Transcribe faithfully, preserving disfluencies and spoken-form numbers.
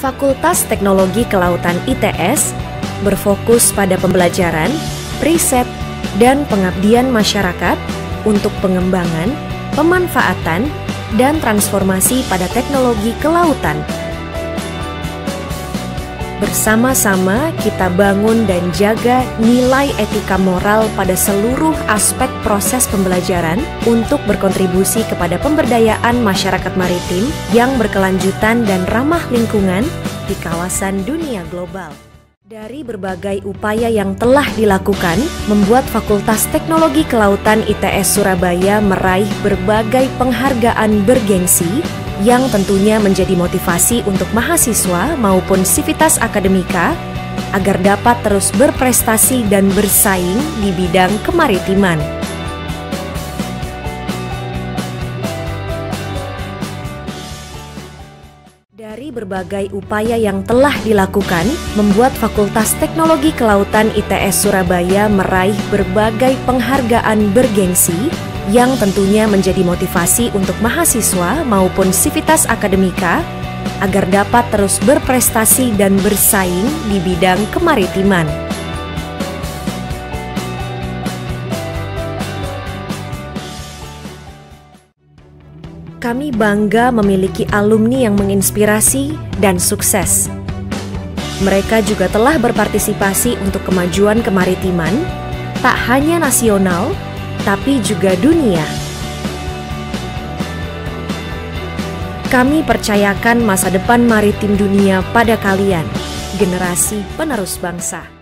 Fakultas Teknologi Kelautan I T S berfokus pada pembelajaran, riset, dan pengabdian masyarakat untuk pengembangan, pemanfaatan, dan transformasi pada teknologi kelautan. Bersama-sama kita bangun dan jaga nilai etika moral pada seluruh aspek proses pembelajaran untuk berkontribusi kepada pemberdayaan masyarakat maritim yang berkelanjutan dan ramah lingkungan di kawasan dunia global. Dari berbagai upaya yang telah dilakukan, membuat Fakultas Teknologi Kelautan I T S Surabaya meraih berbagai penghargaan bergengsi yang tentunya menjadi motivasi untuk mahasiswa maupun sivitas akademika agar dapat terus berprestasi dan bersaing di bidang kemaritiman. Dari berbagai upaya yang telah dilakukan, membuat Fakultas Teknologi Kelautan I T S Surabaya meraih berbagai penghargaan bergengsi yang tentunya menjadi motivasi untuk mahasiswa maupun sivitas akademika agar dapat terus berprestasi dan bersaing di bidang kemaritiman. Kami bangga memiliki alumni yang menginspirasi dan sukses. Mereka juga telah berpartisipasi untuk kemajuan kemaritiman, tak hanya nasional, tapi juga dunia. Kami percayakan masa depan maritim dunia pada kalian, generasi penerus bangsa.